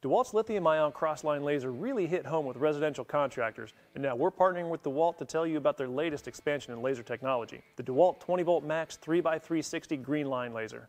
DeWalt's lithium-ion cross-line laser really hit home with residential contractors, and now we're partnering with DeWalt to tell you about their latest expansion in laser technology, the DeWalt 20V Max 3x360 green line laser.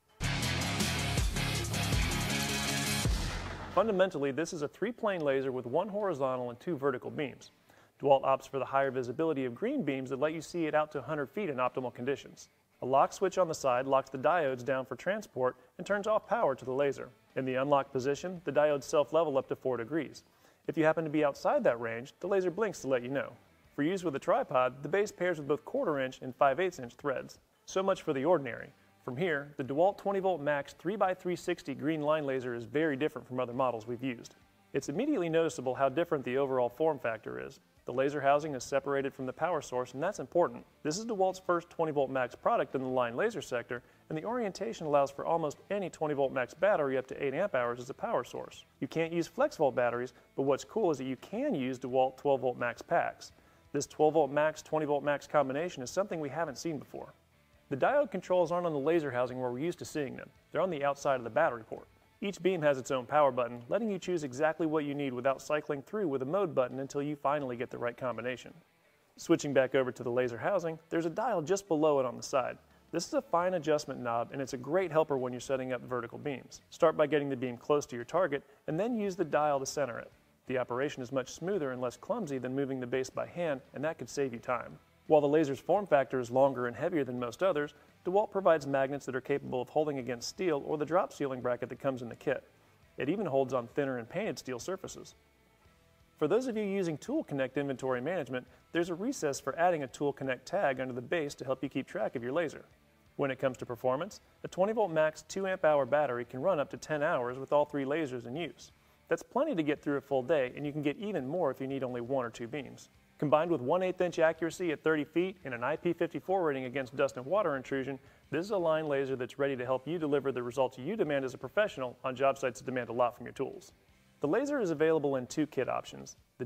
Fundamentally, this is a 3-plane laser with 1 horizontal and 2 vertical beams. DeWalt opts for the higher visibility of green beams that let you see it out to 100 feet in optimal conditions. A lock switch on the side locks the diodes down for transport and turns off power to the laser. In the unlocked position, the diodes self-level up to 4 degrees. If you happen to be outside that range, the laser blinks to let you know. For use with a tripod, the base pairs with both 1/4 inch and 5/8 inch threads. So much for the ordinary. From here, the DeWalt 20V Max 3x360 green line laser is very different from other models we've used. It's immediately noticeable how different the overall form factor is. The laser housing is separated from the power source, and that's important. This is DeWalt's first 20V Max product in the line laser sector, and the orientation allows for almost any 20V Max battery up to 8 amp hours as a power source. You can't use FLEXVOLT batteries, but what's cool is that you can use DeWalt 12V Max packs. This 12V Max, 20V Max combination is something we haven't seen before. The diode controls aren't on the laser housing where we're used to seeing them. They're on the outside of the battery port. Each beam has its own power button, letting you choose exactly what you need without cycling through with a mode button until you finally get the right combination. Switching back over to the laser housing, there's a dial just below it on the side. This is a fine adjustment knob, and it's a great helper when you're setting up vertical beams. Start by getting the beam close to your target, and then use the dial to center it. The operation is much smoother and less clumsy than moving the base by hand, and that could save you time. While the laser's form factor is longer and heavier than most others, DeWalt provides magnets that are capable of holding against steel or the drop ceiling bracket that comes in the kit. It even holds on thinner and painted steel surfaces. For those of you using Tool Connect inventory management, there's a recess for adding a Tool Connect tag under the base to help you keep track of your laser. When it comes to performance, a 20V Max 2 amp hour battery can run up to 10 hours with all 3 lasers in use. That's plenty to get through a full day, and you can get even more if you need only 1 or 2 beams. Combined with 1/8 inch accuracy at 30 feet and an IP54 rating against dust and water intrusion, this is a line laser that's ready to help you deliver the results you demand as a professional on job sites that demand a lot from your tools. The laser is available in 2 kit options. The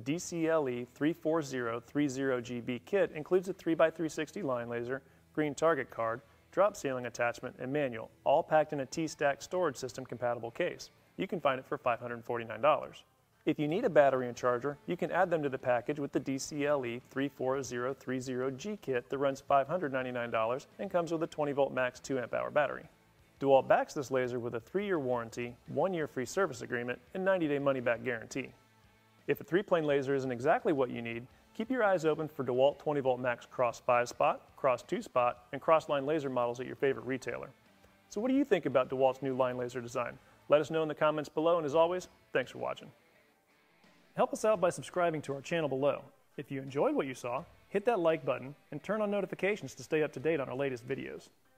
DCLE34030G kit includes a 3x360 line laser, green target card, drop ceiling attachment, and manual, all packed in a T-Stack storage system compatible case. You can find it for $549. If you need a battery and charger, you can add them to the package with the DCLE34030G kit that runs $599 and comes with a 20V Max 2 amp hour battery. DeWalt backs this laser with a 3-year warranty, 1-year free service agreement, and 90-day money-back guarantee. If a 3-plane laser isn't exactly what you need, keep your eyes open for DeWalt 20V Max Cross 5-spot, Cross 2-spot, and Cross-line laser models at your favorite retailer. So what do you think about DeWalt's new line laser design? Let us know in the comments below, and as always, thanks for watching. Help us out by subscribing to our channel below. If you enjoyed what you saw, hit that like button and turn on notifications to stay up to date on our latest videos.